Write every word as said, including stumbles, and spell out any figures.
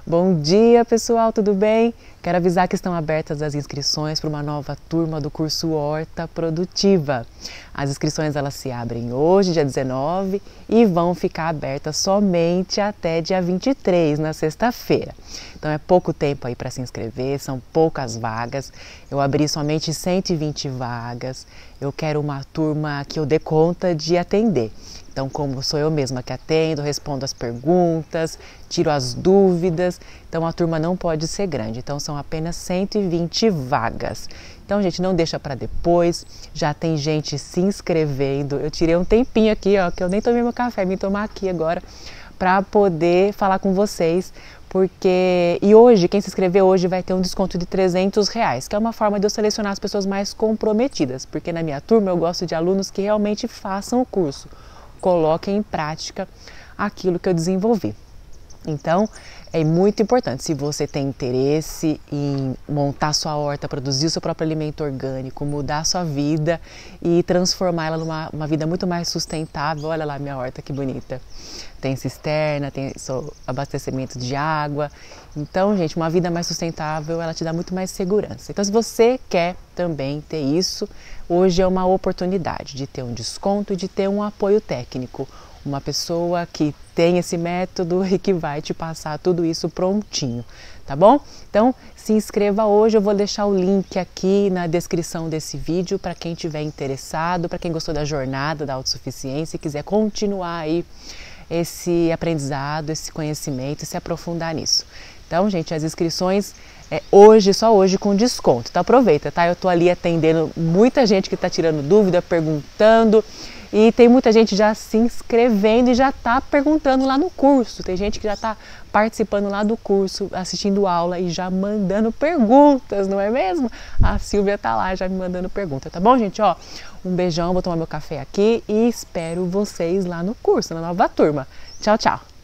Bom dia, pessoal, tudo bem? Quero avisar que estão abertas as inscrições para uma nova turma do curso Horta Produtiva. As inscrições elas se abrem hoje, dia dezenove, e vão ficar abertas somente até dia vinte e três, na sexta-feira. Então é pouco tempo aí para se inscrever, são poucas vagas. Eu abri somente cento e vinte vagas. Eu quero uma turma que eu dê conta de atender. Então, como sou eu mesma que atendo, respondo as perguntas, tiro as dúvidas, então a turma não pode ser grande. Então, são apenas cento e vinte vagas. Então, gente, não deixa para depois. Já tem gente se inscrevendo. Eu tirei um tempinho aqui, ó, que eu nem tomei meu café, vim tomar aqui agora para poder falar com vocês. Porque, e hoje, quem se inscrever hoje vai ter um desconto de trezentos reais, que é uma forma de eu selecionar as pessoas mais comprometidas. Porque na minha turma eu gosto de alunos que realmente façam o curso. Coloquem em prática aquilo que eu desenvolvi. Então, é muito importante, se você tem interesse em montar sua horta, produzir o seu próprio alimento orgânico, mudar a sua vida e transformá-la numa uma vida muito mais sustentável. Olha lá minha horta, que bonita. Tem cisterna, tem abastecimento de água. Então, gente, uma vida mais sustentável, ela te dá muito mais segurança. Então, se você quer também ter isso, hoje é uma oportunidade de ter um desconto e de ter um apoio técnico. Uma pessoa que tem esse método e que vai te passar tudo isso prontinho, tá bom? Então, se inscreva hoje, eu vou deixar o link aqui na descrição desse vídeo para quem tiver interessado, para quem gostou da jornada da autossuficiência e quiser continuar aí esse aprendizado, esse conhecimento e se aprofundar nisso. Então, gente, as inscrições é hoje, só hoje com desconto. Então aproveita, tá? Eu tô ali atendendo muita gente que tá tirando dúvida, perguntando, e tem muita gente já se inscrevendo e já tá perguntando lá no curso. Tem gente que já tá participando lá do curso, assistindo aula e já mandando perguntas, não é mesmo? A Silvia tá lá já me mandando pergunta, tá bom, gente? Ó, um beijão, vou tomar meu café aqui e espero vocês lá no curso, na nova turma. Tchau, tchau!